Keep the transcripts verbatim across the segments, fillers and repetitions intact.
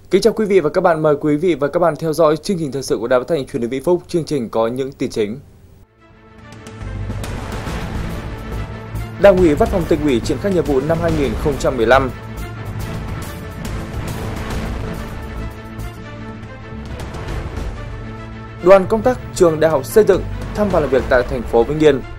Kính chào quý vị và các bạn, mời quý vị và các bạn theo dõi chương trình thời sự của Đài Phát thanh Truyền hình Vĩnh Phúc. Chương trình có những tin chính. Đảng ủy Văn phòng Tỉnh ủy triển khai nhiệm vụ năm hai nghìn không trăm mười lăm. Đoàn công tác Trường Đại học Xây dựng thăm và làm việc tại thành phố Vĩnh Yên.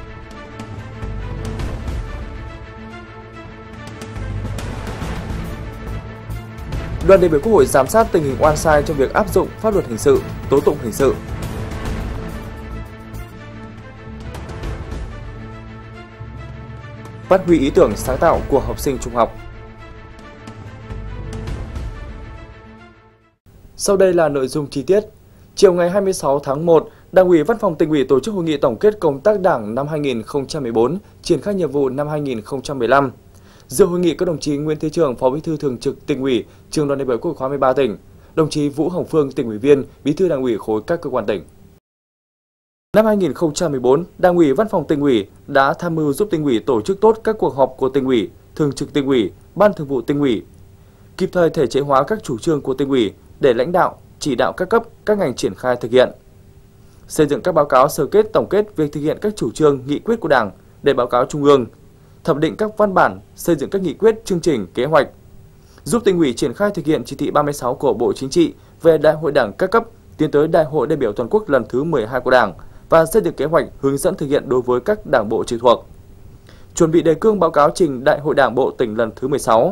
Đoàn đại biểu Quốc hội giám sát tình hình oan sai trong việc áp dụng pháp luật hình sự, tố tụng hình sự. Phát huy ý tưởng sáng tạo của học sinh trung học. Sau đây là nội dung chi tiết. Chiều ngày hai mươi sáu tháng một, Đảng ủy Văn phòng Tỉnh ủy tổ chức hội nghị tổng kết công tác Đảng năm hai nghìn không trăm mười bốn, triển khai nhiệm vụ năm hai nghìn không trăm mười lăm. Dự hội nghị có đồng chí Nguyễn Thế Trường, Phó Bí thư Thường trực Tỉnh ủy, Trưởng đoàn đại biểu Quốc hội khóa mười ba tỉnh, đồng chí Vũ Hồng Phương, Tỉnh ủy viên, Bí thư Đảng ủy khối các cơ quan tỉnh. Năm hai nghìn không trăm mười bốn, Đảng ủy Văn phòng Tỉnh ủy đã tham mưu giúp Tỉnh ủy tổ chức tốt các cuộc họp của Tỉnh ủy, Thường trực Tỉnh ủy, Ban Thường vụ Tỉnh ủy, kịp thời thể chế hóa các chủ trương của Tỉnh ủy để lãnh đạo, chỉ đạo các cấp, các ngành triển khai thực hiện. Xây dựng các báo cáo sơ kết tổng kết việc thực hiện các chủ trương, nghị quyết của Đảng để báo cáo Trung ương, thẩm định các văn bản, xây dựng các nghị quyết, chương trình, kế hoạch, giúp Tỉnh ủy triển khai thực hiện chỉ thị ba mươi sáu của Bộ Chính trị về Đại hội Đảng các cấp, tiến tới Đại hội đại biểu toàn quốc lần thứ mười hai của Đảng và xây dựng kế hoạch hướng dẫn thực hiện đối với các đảng bộ trực thuộc. Chuẩn bị đề cương báo cáo trình Đại hội Đảng bộ tỉnh lần thứ mười sáu.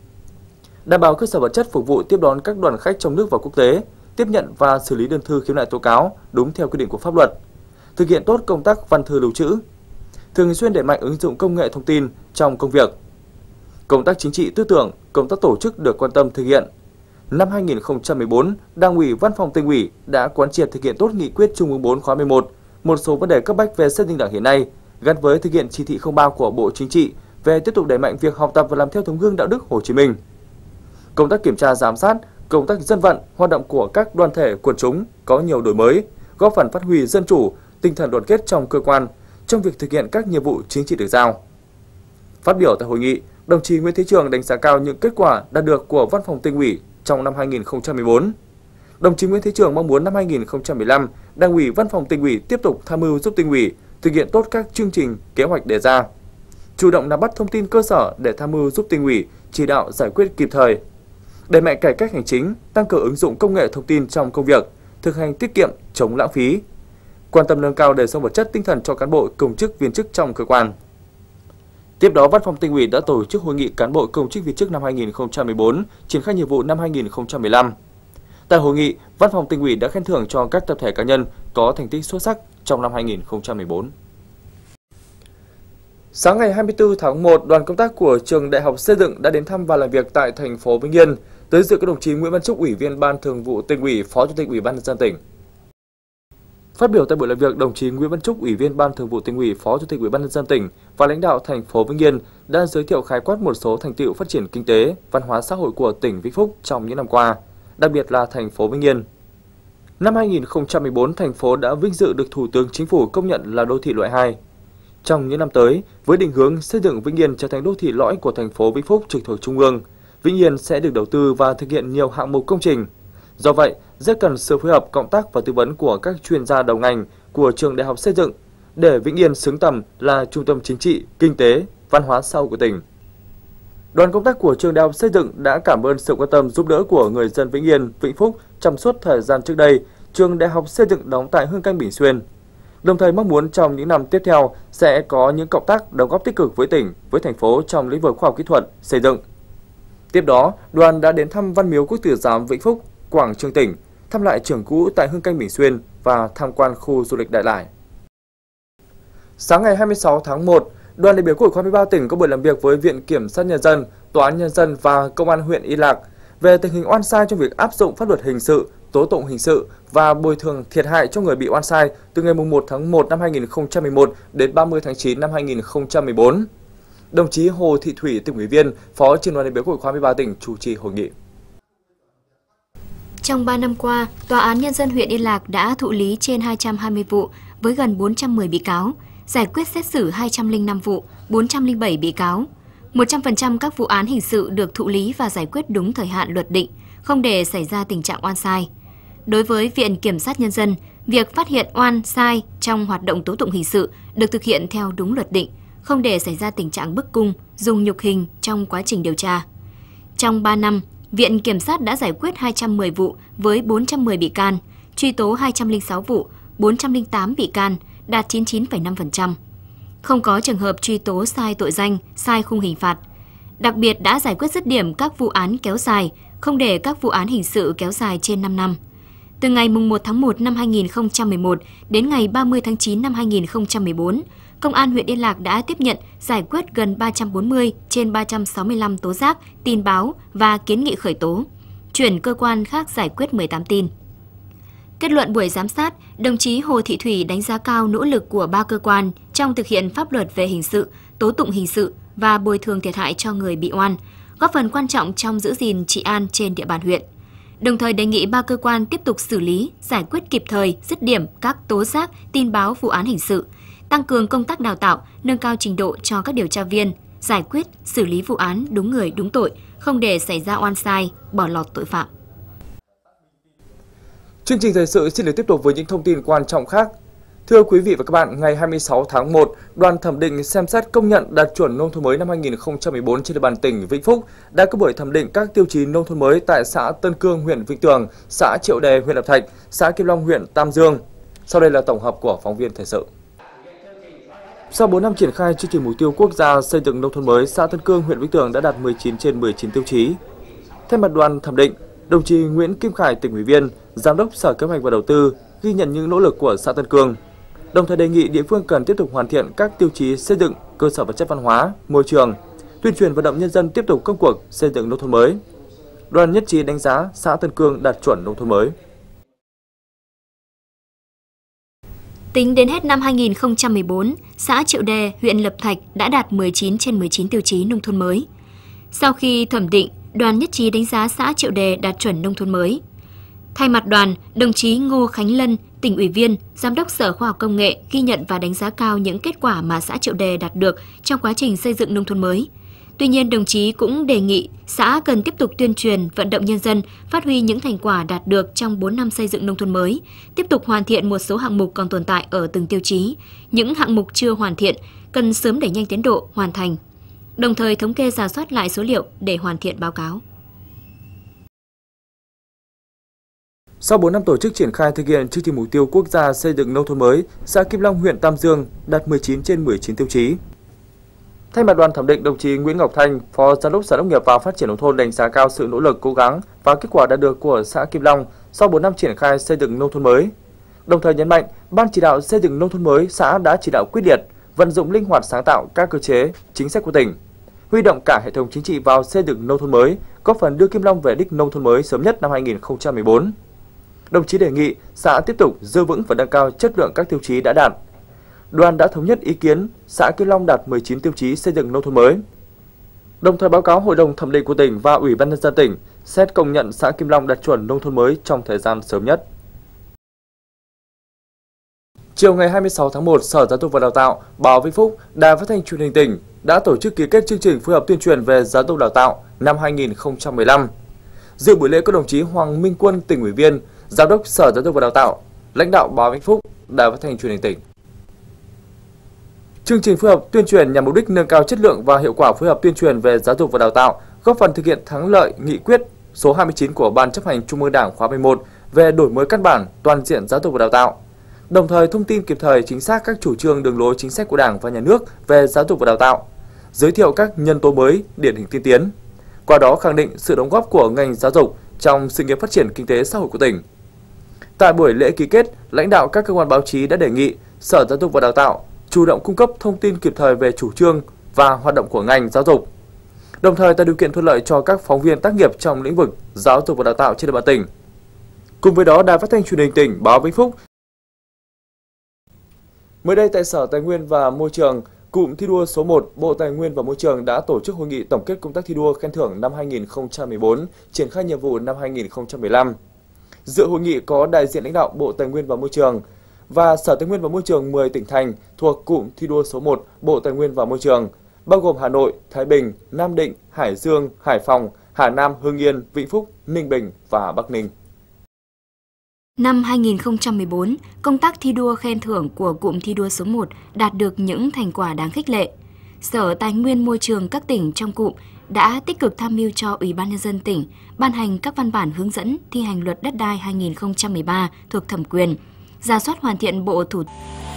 Đảm bảo cơ sở vật chất phục vụ tiếp đón các đoàn khách trong nước và quốc tế, tiếp nhận và xử lý đơn thư khiếu nại tố cáo đúng theo quy định của pháp luật. Thực hiện tốt công tác văn thư lưu trữ. Thường xuyên đẩy mạnh ứng dụng công nghệ thông tin trong công việc. Công tác chính trị tư tưởng, công tác tổ chức được quan tâm thực hiện. Năm hai nghìn không trăm mười bốn, Đảng ủy Văn phòng Tỉnh ủy đã quán triệt thực hiện tốt nghị quyết Trung ương bốn khóa mười một, một số vấn đề cấp bách về xây dựng Đảng hiện nay, gắn với thực hiện chỉ thị không ba của Bộ Chính trị về tiếp tục đẩy mạnh việc học tập và làm theo tấm gương đạo đức Hồ Chí Minh. Công tác kiểm tra giám sát, công tác dân vận, hoạt động của các đoàn thể quần chúng có nhiều đổi mới, góp phần phát huy dân chủ, tinh thần đoàn kết trong cơ quan, trong việc thực hiện các nhiệm vụ chính trị được giao. Phát biểu tại hội nghị, đồng chí Nguyễn Thế Trường đánh giá cao những kết quả đạt được của Văn phòng Tỉnh ủy trong năm hai nghìn không trăm mười bốn. Đồng chí Nguyễn Thế Trường mong muốn năm hai nghìn không trăm mười lăm, Đảng ủy Văn phòng Tỉnh ủy tiếp tục tham mưu giúp Tỉnh ủy thực hiện tốt các chương trình, kế hoạch đề ra, chủ động nắm bắt thông tin cơ sở để tham mưu giúp Tỉnh ủy chỉ đạo giải quyết kịp thời, đẩy mạnh cải cách hành chính, tăng cường ứng dụng công nghệ thông tin trong công việc, thực hành tiết kiệm, chống lãng phí, quan tâm nâng cao đời sống vật chất tinh thần cho cán bộ, công chức, viên chức trong cơ quan. Tiếp đó, Văn phòng Tỉnh ủy đã tổ chức hội nghị cán bộ công chức viên chức năm hai nghìn không trăm mười bốn, triển khai nhiệm vụ năm hai nghìn không trăm mười lăm. Tại hội nghị, Văn phòng Tỉnh ủy đã khen thưởng cho các tập thể cá nhân có thành tích xuất sắc trong năm hai nghìn không trăm mười bốn. Sáng ngày hai mươi tư tháng một, đoàn công tác của Trường Đại học Xây dựng đã đến thăm và làm việc tại thành phố Vĩnh Yên. Tới dự có đồng chí Nguyễn Văn Trúc, Ủy viên Ban Thường vụ Tỉnh ủy, Phó Chủ tịch Ủy ban nhân dân tỉnh. Phát biểu tại buổi làm việc, đồng chí Nguyễn Văn Trúc, Ủy viên Ban Thường vụ Tỉnh ủy, Phó Chủ tịch Ủy ban nhân dân tỉnh và lãnh đạo thành phố Vĩnh Yên đã giới thiệu khái quát một số thành tựu phát triển kinh tế, văn hóa xã hội của tỉnh Vĩnh Phúc trong những năm qua, đặc biệt là thành phố Vĩnh Yên. Năm hai nghìn không trăm mười bốn, thành phố đã vinh dự được Thủ tướng Chính phủ công nhận là đô thị loại hai. Trong những năm tới, với định hướng xây dựng Vĩnh Yên trở thành đô thị lõi của thành phố Vĩnh Phúc trực thuộc Trung ương, Vĩnh Yên sẽ được đầu tư và thực hiện nhiều hạng mục công trình. Do vậy, rất cần sự phối hợp, cộng tác và tư vấn của các chuyên gia đầu ngành của Trường Đại học Xây dựng để Vĩnh Yên xứng tầm là trung tâm chính trị, kinh tế, văn hóa xã hội của tỉnh. Đoàn công tác của Trường Đại học Xây dựng đã cảm ơn sự quan tâm giúp đỡ của người dân Vĩnh Yên, Vĩnh Phúc trong suốt thời gian trước đây. Trường Đại học Xây dựng đóng tại Hương Canh, Bình Xuyên. Đồng thời mong muốn trong những năm tiếp theo sẽ có những cộng tác đóng góp tích cực với tỉnh, với thành phố trong lĩnh vực khoa học kỹ thuật, xây dựng. Tiếp đó, đoàn đã đến thăm Văn miếu Quốc tử giám Vĩnh Phúc, Quảng Trường tỉnh, thăm lại trường cũ tại Hương Canh, Bình Xuyên và tham quan khu du lịch Đại Lải. Sáng ngày hai mươi sáu tháng một, đoàn đại biểu Quốc hội khóa mười ba tỉnh có buổi làm việc với Viện Kiểm sát Nhân dân, Tòa án Nhân dân và Công an huyện Yên Lạc về tình hình oan sai trong việc áp dụng pháp luật hình sự, tố tụng hình sự và bồi thường thiệt hại cho người bị oan sai từ ngày mùng một tháng một năm hai nghìn không trăm mười một đến ba mươi tháng chín năm hai nghìn không trăm mười bốn. Đồng chí Hồ Thị Thủy, Tỉnh ủy viên, Phó Trưởng đoàn đại biểu Quốc hội khóa mười ba tỉnh chủ trì hội nghị. Trong ba năm qua, Tòa án Nhân dân huyện Yên Lạc đã thụ lý trên hai trăm hai mươi vụ với gần bốn trăm mười bị cáo, giải quyết xét xử hai trăm lẻ năm vụ, bốn trăm lẻ bảy bị cáo. một trăm phần trăm các vụ án hình sự được thụ lý và giải quyết đúng thời hạn luật định, không để xảy ra tình trạng oan sai. Đối với Viện Kiểm sát Nhân dân, việc phát hiện oan sai trong hoạt động tố tụng hình sự được thực hiện theo đúng luật định, không để xảy ra tình trạng bức cung, dùng nhục hình trong quá trình điều tra. Trong ba năm, Viện Kiểm sát đã giải quyết hai trăm mười vụ với bốn trăm mười bị can, truy tố hai trăm lẻ sáu vụ, bốn trăm lẻ tám bị can, đạt chín mươi chín phẩy năm phần trăm. Không có trường hợp truy tố sai tội danh, sai khung hình phạt. Đặc biệt đã giải quyết dứt điểm các vụ án kéo dài, không để các vụ án hình sự kéo dài trên năm năm. Từ ngày mùng một tháng một năm hai nghìn không trăm mười một đến ngày ba mươi tháng chín năm hai nghìn không trăm mười bốn, Công an huyện Yên Lạc đã tiếp nhận, giải quyết gần ba trăm bốn mươi trên ba trăm sáu mươi lăm tố giác, tin báo và kiến nghị khởi tố, chuyển cơ quan khác giải quyết mười tám tin. Kết luận buổi giám sát, đồng chí Hồ Thị Thủy đánh giá cao nỗ lực của ba cơ quan trong thực hiện pháp luật về hình sự, tố tụng hình sự và bồi thường thiệt hại cho người bị oan, góp phần quan trọng trong giữ gìn trị an trên địa bàn huyện. Đồng thời đề nghị ba cơ quan tiếp tục xử lý, giải quyết kịp thời, dứt điểm các tố giác, tin báo vụ án hình sự, tăng cường công tác đào tạo, nâng cao trình độ cho các điều tra viên, giải quyết, xử lý vụ án đúng người đúng tội, không để xảy ra oan sai, bỏ lọt tội phạm. Chương trình thời sự xin được tiếp tục với những thông tin quan trọng khác. Thưa quý vị và các bạn, ngày hai mươi sáu tháng một, Đoàn thẩm định xem xét công nhận đạt chuẩn nông thôn mới năm hai nghìn không trăm mười bốn trên địa bàn tỉnh Vĩnh Phúc đã có buổi thẩm định các tiêu chí nông thôn mới tại xã Tân Cương, huyện Vĩnh Tường, xã Triệu Đề, huyện Lập Thạch, xã Kim Long, huyện Tam Dương. Sau đây là tổng hợp của phóng viên thời sự. Sau bốn năm triển khai chương trình mục tiêu quốc gia xây dựng nông thôn mới, xã Tân Cương, huyện Vĩnh Tường đã đạt mười chín trên mười chín tiêu chí. Thay mặt đoàn thẩm định, đồng chí Nguyễn Kim Khải, tỉnh ủy viên, Giám đốc Sở Kế hoạch và Đầu tư ghi nhận những nỗ lực của xã Tân Cương, đồng thời đề nghị địa phương cần tiếp tục hoàn thiện các tiêu chí xây dựng cơ sở vật chất văn hóa, môi trường, tuyên truyền vận động nhân dân tiếp tục công cuộc xây dựng nông thôn mới. Đoàn nhất trí đánh giá xã Tân Cương đạt chuẩn nông thôn mới. Tính đến hết năm hai nghìn không trăm mười bốn, xã Triệu Đề, huyện Lập Thạch đã đạt mười chín trên mười chín tiêu chí nông thôn mới. Sau khi thẩm định, đoàn nhất trí đánh giá xã Triệu Đề đạt chuẩn nông thôn mới. Thay mặt đoàn, đồng chí Ngô Khánh Lân, tỉnh ủy viên, Giám đốc Sở Khoa học Công nghệ ghi nhận và đánh giá cao những kết quả mà xã Triệu Đề đạt được trong quá trình xây dựng nông thôn mới. Tuy nhiên, đồng chí cũng đề nghị xã cần tiếp tục tuyên truyền, vận động nhân dân, phát huy những thành quả đạt được trong bốn năm xây dựng nông thôn mới, tiếp tục hoàn thiện một số hạng mục còn tồn tại ở từng tiêu chí. Những hạng mục chưa hoàn thiện cần sớm đẩy nhanh tiến độ hoàn thành, đồng thời thống kê rà soát lại số liệu để hoàn thiện báo cáo. Sau bốn năm tổ chức triển khai thực hiện chương trình mục tiêu quốc gia xây dựng nông thôn mới, xã Kim Long, huyện Tam Dương đạt mười chín trên mười chín tiêu chí. Thay mặt đoàn thẩm định, đồng chí Nguyễn Ngọc Thanh, Phó Giám đốc Sở Nông nghiệp và Phát triển nông thôn đánh giá cao sự nỗ lực, cố gắng và kết quả đạt được của xã Kim Long sau bốn năm triển khai xây dựng nông thôn mới. Đồng thời nhấn mạnh, Ban chỉ đạo xây dựng nông thôn mới xã đã chỉ đạo quyết liệt, vận dụng linh hoạt sáng tạo các cơ chế, chính sách của tỉnh, huy động cả hệ thống chính trị vào xây dựng nông thôn mới, góp phần đưa Kim Long về đích nông thôn mới sớm nhất năm hai nghìn không trăm mười bốn. Đồng chí đề nghị xã tiếp tục giữ vững và nâng cao chất lượng các tiêu chí đã đạt. Đoàn đã thống nhất ý kiến xã Kim Long đạt mười chín tiêu chí xây dựng nông thôn mới. Đồng thời báo cáo Hội đồng thẩm định của tỉnh và Ủy ban nhân dân tỉnh xét công nhận xã Kim Long đạt chuẩn nông thôn mới trong thời gian sớm nhất. Chiều ngày hai mươi sáu tháng một, Sở Giáo dục và Đào tạo, Báo Vĩnh Phúc, Đài Phát thanh Truyền hình tỉnh đã tổ chức ký kết chương trình phối hợp tuyên truyền về giáo dục đào tạo năm hai nghìn không trăm mười lăm. Dự buổi lễ có đồng chí Hoàng Minh Quân, tỉnh ủy viên, Giám đốc Sở Giáo dục và Đào tạo, lãnh đạo Báo Vĩnh Phúc, Đài Phát thanh Truyền hình tỉnh. Chương trình phối hợp tuyên truyền nhằm mục đích nâng cao chất lượng và hiệu quả phối hợp tuyên truyền về giáo dục và đào tạo, góp phần thực hiện thắng lợi nghị quyết số hai mươi chín của Ban Chấp hành Trung ương Đảng khóa mười một về đổi mới căn bản toàn diện giáo dục và đào tạo. Đồng thời thông tin kịp thời chính xác các chủ trương, đường lối chính sách của Đảng và Nhà nước về giáo dục và đào tạo, giới thiệu các nhân tố mới, điển hình tiên tiến. Qua đó khẳng định sự đóng góp của ngành giáo dục trong sự nghiệp phát triển kinh tế xã hội của tỉnh. Tại buổi lễ ký kết, lãnh đạo các cơ quan báo chí đã đề nghị Sở Giáo dục và Đào tạo chủ động cung cấp thông tin kịp thời về chủ trương và hoạt động của ngành giáo dục, đồng thời tạo điều kiện thuận lợi cho các phóng viên tác nghiệp trong lĩnh vực giáo dục và đào tạo trên địa bàn tỉnh. Cùng với đó, Đài Phát thanh Truyền hình tỉnh, Báo Vĩnh Phúc. Mới đây tại Sở Tài nguyên và Môi trường, cụm thi đua số một, Bộ Tài nguyên và Môi trường đã tổ chức hội nghị tổng kết công tác thi đua khen thưởng năm hai nghìn không trăm mười bốn, triển khai nhiệm vụ năm hai nghìn không trăm mười lăm. Dự hội nghị có đại diện lãnh đạo Bộ Tài nguyên và Môi trường và Sở Tài nguyên và Môi trường mười tỉnh thành thuộc cụm thi đua số một, Bộ Tài nguyên và Môi trường, bao gồm Hà Nội, Thái Bình, Nam Định, Hải Dương, Hải Phòng, Hà Nam, Hưng Yên, Vĩnh Phúc, Ninh Bình và Bắc Ninh. Năm hai nghìn không trăm mười bốn, công tác thi đua khen thưởng của cụm thi đua số một đạt được những thành quả đáng khích lệ. Sở Tài nguyên Môi trường các tỉnh trong cụm đã tích cực tham mưu cho Ủy ban Nhân dân tỉnh ban hành các văn bản hướng dẫn thi hành luật đất đai hai nghìn không trăm mười ba thuộc thẩm quyền, rà soát hoàn thiện bộ thủ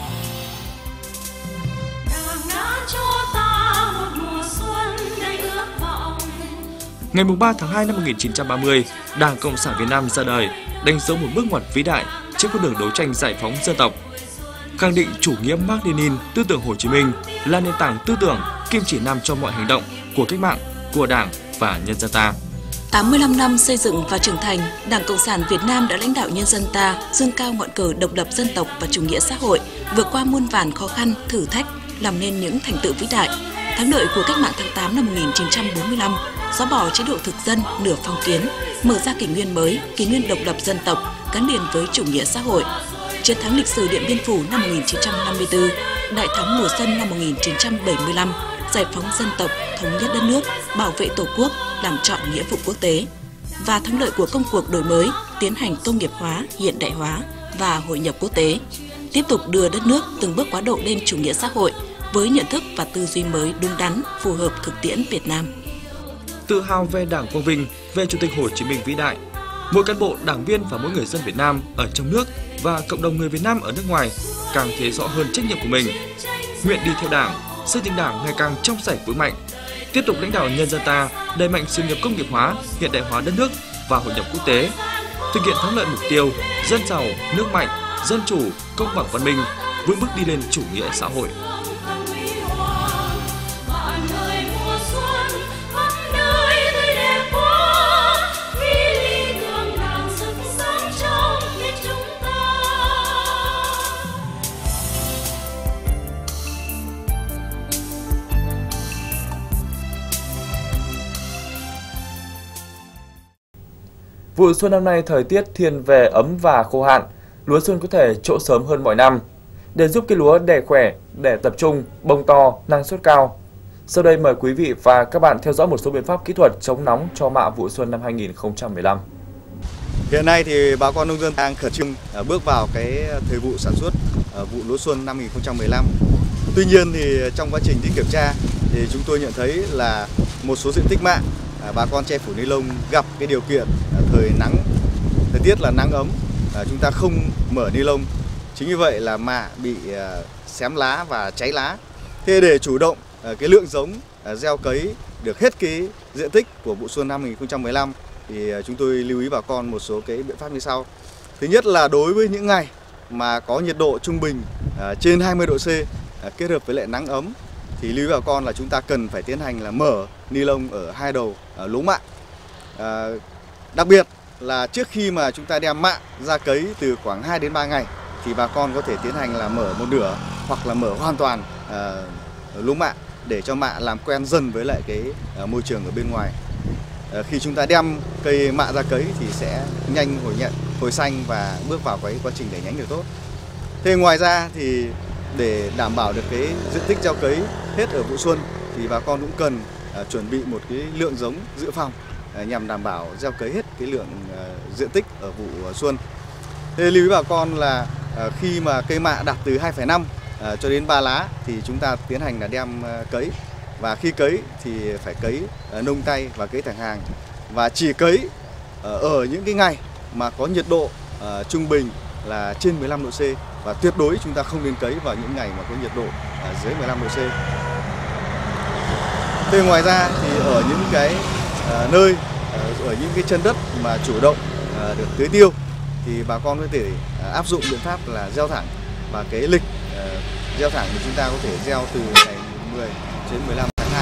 Ngày ba tháng hai năm một nghìn chín trăm ba mươi, Đảng Cộng sản Việt Nam ra đời, đánh dấu một bước ngoặt vĩ đại trên con đường đấu tranh giải phóng dân tộc. Khẳng định chủ nghĩa Mác Lênin, tư tưởng Hồ Chí Minh là nền tảng tư tưởng, kim chỉ nam cho mọi hành động của cách mạng, của Đảng và nhân dân ta. tám mươi lăm năm xây dựng và trưởng thành, Đảng Cộng sản Việt Nam đã lãnh đạo nhân dân ta dương cao ngọn cờ độc lập dân tộc và chủ nghĩa xã hội, vượt qua muôn vàn khó khăn, thử thách, làm nên những thành tựu vĩ đại. Thắng lợi của cách mạng tháng tám năm một nghìn chín trăm bốn mươi lăm, xóa bỏ chế độ thực dân nửa phong kiến, mở ra kỷ nguyên mới, kỷ nguyên độc lập dân tộc gắn liền với chủ nghĩa xã hội. Chiến thắng lịch sử Điện Biên Phủ năm một nghìn chín trăm năm mươi tư, Đại thắng mùa xuân năm một nghìn chín trăm bảy mươi lăm, giải phóng dân tộc, thống nhất đất nước, bảo vệ Tổ quốc, làm trọn nghĩa vụ quốc tế. Và thắng lợi của công cuộc đổi mới, tiến hành công nghiệp hóa, hiện đại hóa và hội nhập quốc tế. Tiếp tục đưa đất nước từng bước quá độ lên chủ nghĩa xã hội với nhận thức và tư duy mới đúng đắn, phù hợp thực tiễn Việt Nam. Tự hào về Đảng quang vinh, về Chủ tịch Hồ Chí Minh vĩ đại, mỗi cán bộ, đảng viên và mỗi người dân Việt Nam ở trong nước và cộng đồng người Việt Nam ở nước ngoài càng thấy rõ hơn trách nhiệm của mình. Nguyện đi theo Đảng, xây dựng Đảng ngày càng trong sạch vững mạnh, tiếp tục lãnh đạo nhân dân ta đẩy mạnh sự nghiệp công nghiệp hóa, hiện đại hóa đất nước và hội nhập quốc tế, thực hiện thắng lợi mục tiêu dân giàu, nước mạnh, dân chủ, công bằng văn minh, vững bước đi lên chủ nghĩa xã hội. Vụ xuân năm nay thời tiết thiên về ấm và khô hạn, lúa xuân có thể trổ sớm hơn mọi năm. Để giúp cây lúa đẻ khỏe, đẻ tập trung, bông to, năng suất cao. Sau đây mời quý vị và các bạn theo dõi một số biện pháp kỹ thuật chống nóng cho mạ vụ xuân năm hai nghìn không trăm mười lăm. Hiện nay thì bà con nông dân đang khẩn trương bước vào cái thời vụ sản xuất vụ lúa xuân năm hai nghìn không trăm mười lăm. Tuy nhiên thì trong quá trình đi kiểm tra thì chúng tôi nhận thấy là một số diện tích mạ bà con che phủ ni lông gặp cái điều kiện thời nắng, thời tiết là nắng ấm, chúng ta không mở ni lông. Chính vì vậy là mạ bị xém lá và cháy lá. Thế để chủ động cái lượng giống gieo cấy được hết cái diện tích của vụ xuân năm hai nghìn không trăm mười lăm thì chúng tôi lưu ý bà con một số cái biện pháp như sau. Thứ nhất là đối với những ngày mà có nhiệt độ trung bình trên hai mươi độ C kết hợp với lại nắng ấm thì lưu ý bà con là chúng ta cần phải tiến hành là mở ni lông ở hai đầu lúa mạ. À, đặc biệt là trước khi mà chúng ta đem mạ ra cấy từ khoảng hai đến ba ngày thì bà con có thể tiến hành là mở một nửa hoặc là mở hoàn toàn à, lúa mạ để cho mạ làm quen dần với lại cái à, môi trường ở bên ngoài. À, khi chúng ta đem cây mạ ra cấy thì sẽ nhanh hồi nhận, hồi xanh và bước vào cái quá trình đẩy nhánh được tốt. Thế ngoài ra thì để đảm bảo được cái diện tích gieo cấy hết ở vụ xuân thì bà con cũng cần à, chuẩn bị một cái lượng giống dự phòng à, nhằm đảm bảo gieo cấy hết cái lượng à, diện tích ở vụ xuân. Thế lưu ý bà con là à, khi mà cây mạ đạt từ hai phẩy năm à, cho đến ba lá thì chúng ta tiến hành là đem à, cấy, và khi cấy thì phải cấy à, nông tay và cấy thẳng hàng, và chỉ cấy à, ở những cái ngày mà có nhiệt độ à, trung bình là trên mười lăm độ C, và tuyệt đối chúng ta không nên cấy vào những ngày mà có nhiệt độ à, dưới mười lăm độ C. Thế ngoài ra thì ở những cái à, nơi à, ở những cái chân đất mà chủ động à, được tưới tiêu thì bà con có thể à, áp dụng biện pháp là gieo thẳng, và cái lịch à, gieo thẳng thì chúng ta có thể gieo từ ngày mười đến mười lăm tháng hai.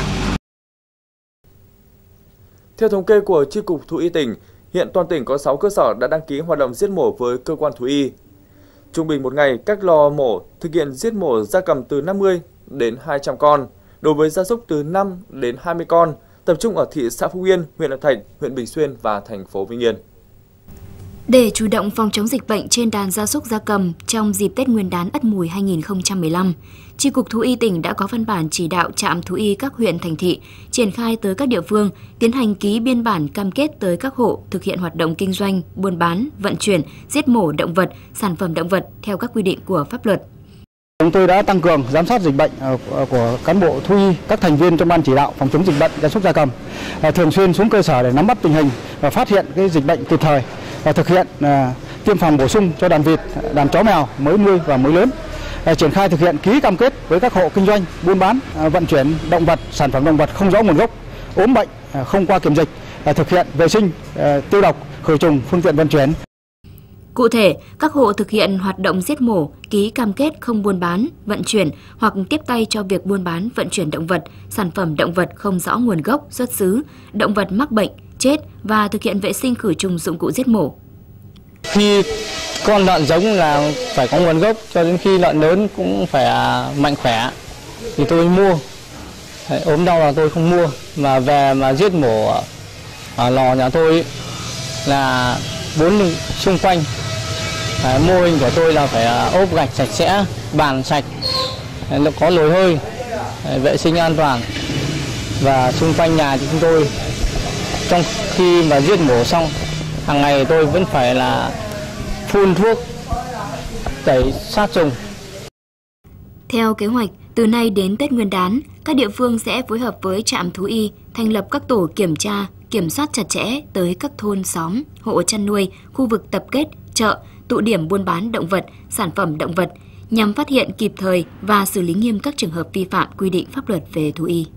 Theo thống kê của Chi cục Thú y tỉnh, hiện toàn tỉnh có sáu cơ sở đã đăng ký hoạt động giết mổ với cơ quan thú y. Trung bình một ngày, các lò mổ thực hiện giết mổ gia cầm từ năm mươi đến hai trăm con, đối với gia súc từ năm đến hai mươi con, tập trung ở thị xã Phúc Yên, huyện Lập Thạch, huyện Bình Xuyên và thành phố Vĩnh Yên. Để chủ động phòng chống dịch bệnh trên đàn gia súc gia cầm trong dịp Tết Nguyên đán Ất Mùi hai nghìn không trăm mười lăm, Chi cục Thú y tỉnh đã có văn bản chỉ đạo trạm thú y các huyện thành thị triển khai tới các địa phương tiến hành ký biên bản cam kết tới các hộ thực hiện hoạt động kinh doanh, buôn bán, vận chuyển, giết mổ động vật, sản phẩm động vật theo các quy định của pháp luật. Chúng tôi đã tăng cường giám sát dịch bệnh của cán bộ thú y, các thành viên trong ban chỉ đạo phòng chống dịch bệnh gia súc gia cầm, thường xuyên xuống cơ sở để nắm bắt tình hình và phát hiện cái dịch bệnh kịp thời và thực hiện tiêm phòng bổ sung cho đàn vịt, đàn chó mèo mới nuôi và mới lớn. Triển khai thực hiện ký cam kết với các hộ kinh doanh, buôn bán, vận chuyển động vật, sản phẩm động vật không rõ nguồn gốc, ốm bệnh, không qua kiểm dịch, thực hiện vệ sinh, tiêu độc, khử trùng phương tiện vận chuyển. Cụ thể, các hộ thực hiện hoạt động giết mổ, ký cam kết không buôn bán, vận chuyển hoặc tiếp tay cho việc buôn bán, vận chuyển động vật, sản phẩm động vật không rõ nguồn gốc, xuất xứ, động vật mắc bệnh, chết và thực hiện vệ sinh khử trùng dụng cụ giết mổ. Khi con lợn giống là phải có nguồn gốc, cho đến khi lợn lớn cũng phải mạnh khỏe thì tôi mua. Đấy, ốm đau là tôi không mua, mà về mà giết mổ ở lò nhà tôi là bốn xung quanh. Đấy, mô hình của tôi là phải ốp gạch sạch sẽ, bàn sạch, nó có lồi hơi, đấy, vệ sinh an toàn. Và xung quanh nhà thì chúng tôi trong khi mà giết mổ xong, hàng ngày tôi vẫn phải là phun thuốc, tẩy sát trùng. Theo kế hoạch, từ nay đến Tết Nguyên đán, các địa phương sẽ phối hợp với trạm thú y thành lập các tổ kiểm tra, kiểm soát chặt chẽ tới các thôn xóm, hộ chăn nuôi, khu vực tập kết, chợ, tụ điểm buôn bán động vật, sản phẩm động vật nhằm phát hiện kịp thời và xử lý nghiêm các trường hợp vi phạm quy định pháp luật về thú y.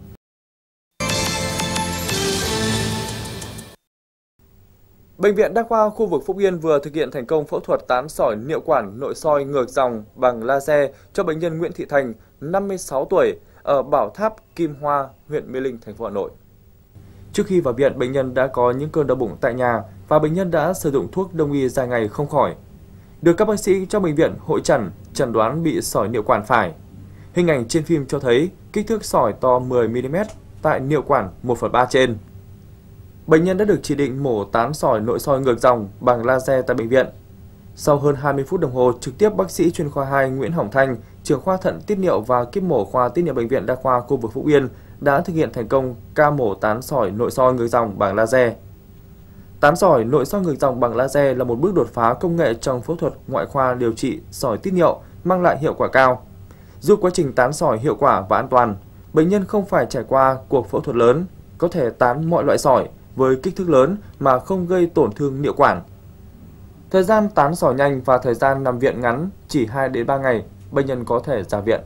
Bệnh viện Đa khoa khu vực Phúc Yên vừa thực hiện thành công phẫu thuật tán sỏi niệu quản nội soi ngược dòng bằng laser cho bệnh nhân Nguyễn Thị Thành, năm mươi sáu tuổi, ở Bảo Tháp, Kim Hoa, huyện Mê Linh, thành phố Hà Nội. Trước khi vào viện, bệnh nhân đã có những cơn đau bụng tại nhà và bệnh nhân đã sử dụng thuốc đông y dài ngày không khỏi. Được các bác sĩ trong bệnh viện hội chẩn, chẩn đoán bị sỏi niệu quản phải. Hình ảnh trên phim cho thấy kích thước sỏi to mười mi li mét tại niệu quản một phần ba trên. Bệnh nhân đã được chỉ định mổ tán sỏi nội soi ngược dòng bằng laser tại bệnh viện. Sau hơn hai mươi phút đồng hồ, trực tiếp bác sĩ chuyên khoa hai Nguyễn Hồng Thanh, trưởng khoa thận tiết niệu và kíp mổ khoa tiết niệu bệnh viện Đa khoa khu vực Phúc Yên đã thực hiện thành công ca mổ tán sỏi nội soi ngược dòng bằng laser. Tán sỏi nội soi ngược dòng bằng laser là một bước đột phá công nghệ trong phẫu thuật ngoại khoa điều trị sỏi tiết niệu, mang lại hiệu quả cao. Giúp quá trình tán sỏi hiệu quả và an toàn, bệnh nhân không phải trải qua cuộc phẫu thuật lớn, có thể tán mọi loại sỏi với kích thước lớn mà không gây tổn thương niệu quản. Thời gian tán sỏi nhanh và thời gian nằm viện ngắn, chỉ hai đến ba ngày, bệnh nhân có thể ra viện.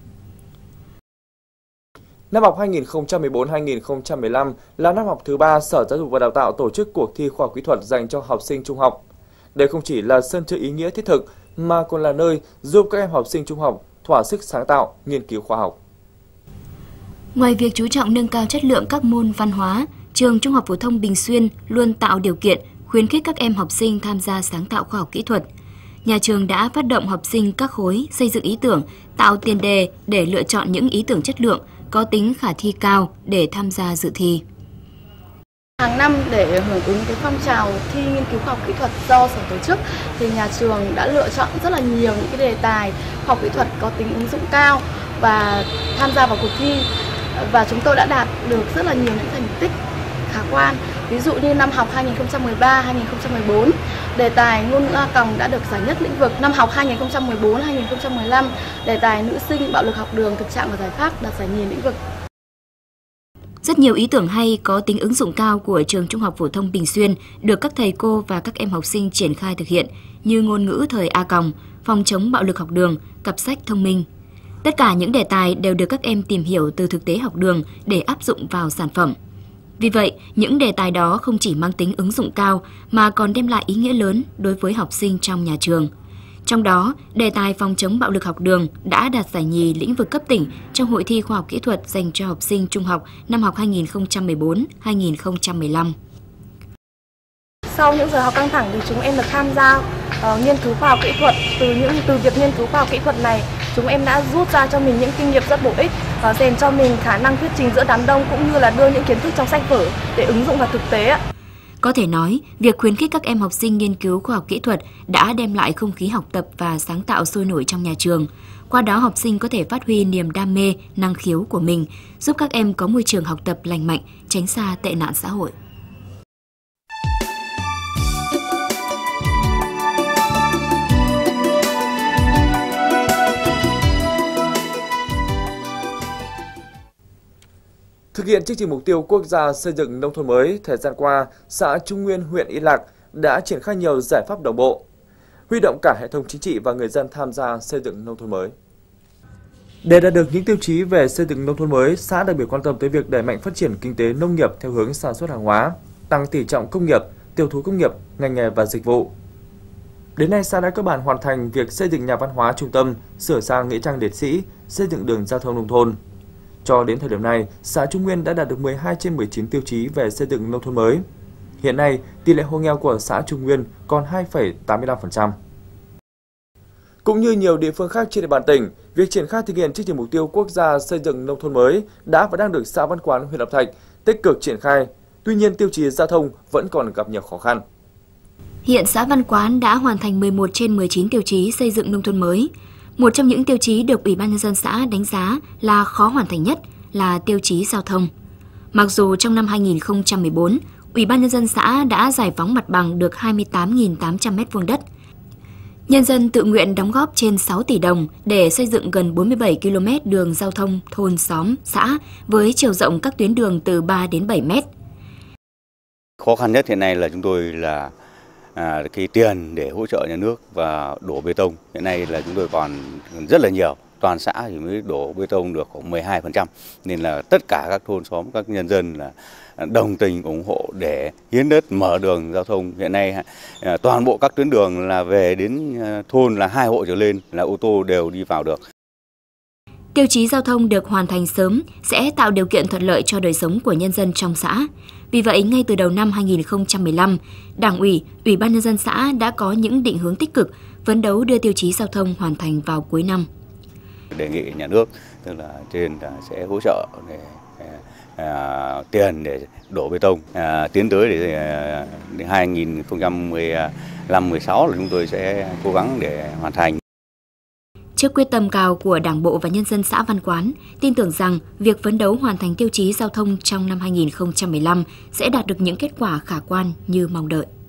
Năm học hai nghìn không trăm mười bốn hai nghìn không trăm mười lăm là năm học thứ ba Sở Giáo dục và Đào tạo tổ chức cuộc thi khoa học kỹ thuật dành cho học sinh trung học. Đây không chỉ là sân chơi ý nghĩa thiết thực mà còn là nơi giúp các em học sinh trung học thỏa sức sáng tạo, nghiên cứu khoa học. Ngoài việc chú trọng nâng cao chất lượng các môn văn hóa, Trường Trung học phổ thông Bình Xuyên luôn tạo điều kiện khuyến khích các em học sinh tham gia sáng tạo khoa học kỹ thuật. Nhà trường đã phát động học sinh các khối xây dựng ý tưởng, tạo tiền đề để lựa chọn những ý tưởng chất lượng, có tính khả thi cao để tham gia dự thi. Hàng năm để hưởng ứng cái phong trào thi nghiên cứu khoa học kỹ thuật do Sở tổ chức thì nhà trường đã lựa chọn rất là nhiều những cái đề tài khoa học kỹ thuật có tính ứng dụng cao và tham gia vào cuộc thi, và chúng tôi đã đạt được rất là nhiều những thành tích khả quan. Ví dụ như năm học hai nghìn không trăm mười ba hai nghìn không trăm mười bốn, đề tài ngôn ngữ A còng đã được giải nhất lĩnh vực. Năm học hai nghìn không trăm mười bốn hai nghìn không trăm mười lăm, đề tài nữ sinh bạo lực học đường, thực trạng và giải pháp đạt giải nhì lĩnh vực. Rất nhiều ý tưởng hay có tính ứng dụng cao của Trường Trung học phổ thông Bình Xuyên được các thầy cô và các em học sinh triển khai thực hiện như ngôn ngữ thời A còng, phòng chống bạo lực học đường, cặp sách thông minh. Tất cả những đề tài đều được các em tìm hiểu từ thực tế học đường để áp dụng vào sản phẩm. Vì vậy, những đề tài đó không chỉ mang tính ứng dụng cao mà còn đem lại ý nghĩa lớn đối với học sinh trong nhà trường. Trong đó, đề tài phòng chống bạo lực học đường đã đạt giải nhì lĩnh vực cấp tỉnh trong hội thi khoa học kỹ thuật dành cho học sinh trung học năm học hai nghìn không trăm mười bốn hai nghìn không trăm mười lăm. Sau những giờ học căng thẳng thì chúng em được tham gia uh, nghiên cứu khoa học kỹ thuật. Từ những từ việc nghiên cứu khoa học kỹ thuật này, chúng em đã rút ra cho mình những kinh nghiệm rất bổ ích và rèn cho mình khả năng thuyết trình giữa đám đông cũng như là đưa những kiến thức trong sách vở để ứng dụng vào thực tế. Có thể nói, việc khuyến khích các em học sinh nghiên cứu khoa học kỹ thuật đã đem lại không khí học tập và sáng tạo sôi nổi trong nhà trường. Qua đó học sinh có thể phát huy niềm đam mê, năng khiếu của mình, giúp các em có môi trường học tập lành mạnh, tránh xa tệ nạn xã hội. Thực hiện chương trình mục tiêu quốc gia xây dựng nông thôn mới, thời gian qua, xã Trung Nguyên, huyện Yên Lạc đã triển khai nhiều giải pháp đồng bộ, huy động cả hệ thống chính trị và người dân tham gia xây dựng nông thôn mới. Để đạt được những tiêu chí về xây dựng nông thôn mới, xã đặc biệt quan tâm tới việc đẩy mạnh phát triển kinh tế nông nghiệp theo hướng sản xuất hàng hóa, tăng tỷ trọng công nghiệp, tiểu thủ công nghiệp, ngành nghề và dịch vụ. Đến nay, xã đã cơ bản hoàn thành việc xây dựng nhà văn hóa trung tâm, sửa sang nghĩa trang liệt sĩ, xây dựng đường giao thông nông thôn. Cho đến thời điểm này, xã Trung Nguyên đã đạt được mười hai trên mười chín tiêu chí về xây dựng nông thôn mới. Hiện nay, tỷ lệ hộ nghèo của xã Trung Nguyên còn hai phẩy tám mươi lăm phần trăm. Cũng như nhiều địa phương khác trên địa bàn tỉnh, việc triển khai thực hiện chương trình mục tiêu quốc gia xây dựng nông thôn mới đã và đang được xã Văn Quán, huyện Lập Thạch tích cực triển khai. Tuy nhiên, tiêu chí giao thông vẫn còn gặp nhiều khó khăn. Hiện xã Văn Quán đã hoàn thành mười một trên mười chín tiêu chí xây dựng nông thôn mới. Một trong những tiêu chí được Ủy ban Nhân dân xã đánh giá là khó hoàn thành nhất là tiêu chí giao thông. Mặc dù trong năm hai nghìn không trăm mười bốn, Ủy ban Nhân dân xã đã giải phóng mặt bằng được hai mươi tám nghìn tám trăm mét vuông đất. Nhân dân tự nguyện đóng góp trên sáu tỷ đồng để xây dựng gần bốn mươi bảy ki lô mét đường giao thông thôn xóm, xã với chiều rộng các tuyến đường từ ba đến bảy mét. Khó khăn nhất hiện nay là chúng tôi là à, cái tiền để hỗ trợ nhà nước và đổ bê tông. Hiện nay là chúng tôi còn rất là nhiều. Toàn xã thì mới đổ bê tông được khoảng mười hai phần trăm. Nên là tất cả các thôn xóm, các nhân dân là đồng tình ủng hộ để hiến đất mở đường giao thông. Hiện nay à, toàn bộ các tuyến đường là về đến thôn là hai hộ trở lên là ô tô đều đi vào được. Tiêu chí giao thông được hoàn thành sớm sẽ tạo điều kiện thuận lợi cho đời sống của nhân dân trong xã. Vì vậy, ngay từ đầu năm hai nghìn không trăm mười lăm, Đảng ủy, Ủy ban Nhân dân xã đã có những định hướng tích cực, phấn đấu đưa tiêu chí giao thông hoàn thành vào cuối năm. Đề nghị nhà nước, tức là trên là sẽ hỗ trợ để à, tiền để đổ bê tông. À, tiến tới để, để hai nghìn không trăm mười lăm mười sáu là chúng tôi sẽ cố gắng để hoàn thành. Trước quyết tâm cao của Đảng bộ và nhân dân xã Văn Quán, tin tưởng rằng việc phấn đấu hoàn thành tiêu chí giao thông trong năm hai nghìn không trăm mười lăm sẽ đạt được những kết quả khả quan như mong đợi.